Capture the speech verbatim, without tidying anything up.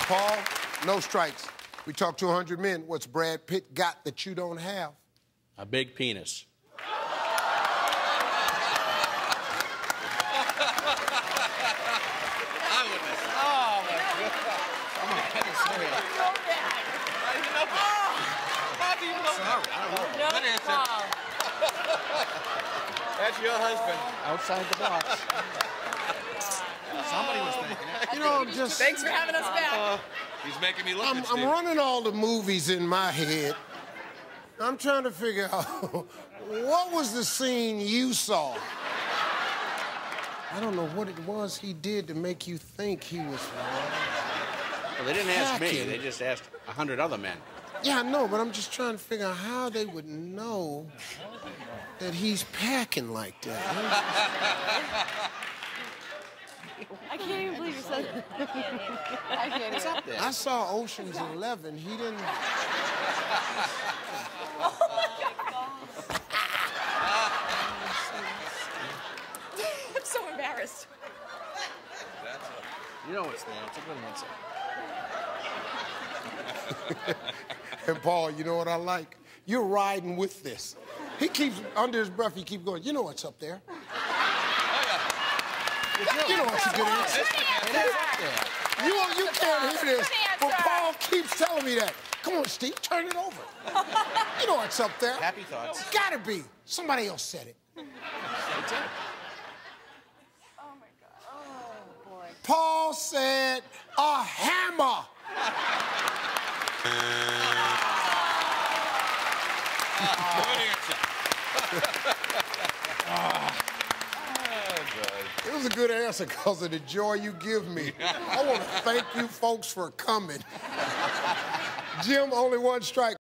Paul, no strikes. We talked to a hundred men. What's Brad Pitt got that you don't have? A big penis. I wouldn't. Oh, my God. Come on. I didn't say that. I didn't know that. How do you know that? Sorry, I don't know. No, Good answer. Paul. That's your husband. Outside the box. Somebody was thinking it. You know, I'm just... Thanks for having us back. Uh, he's making me look I'm, at I'm Steve. running all the movies in my head. I'm trying to figure out what was the scene you saw? I don't know what it was he did to make you think he was... Well, they didn't ask me. Hacking. They just asked a hundred other men. Yeah, I know, but I'm just trying to figure out how they would know that he's packing like that. I can't even believe you said that. I can't What's even. up there? I saw Ocean's Eleven. He didn't... Oh, my God. I'm so embarrassed. You know what's there. It's a good one, sir. And Paul, you know what I like? You're riding with this. He keeps, under his breath, he keeps going, you know what's up there? Oh, yeah. You know what's a good answer. You, you can't hear this, but Paul keeps telling me that. Come on, Steve, turn it over. You know what's up there. Happy thoughts. Gotta be. Somebody else said it. Oh, my God. Oh, boy. Paul said a hammer. Good answer. It was a good answer because of the joy you give me. I want to thank you folks for coming. Jim, only one strike.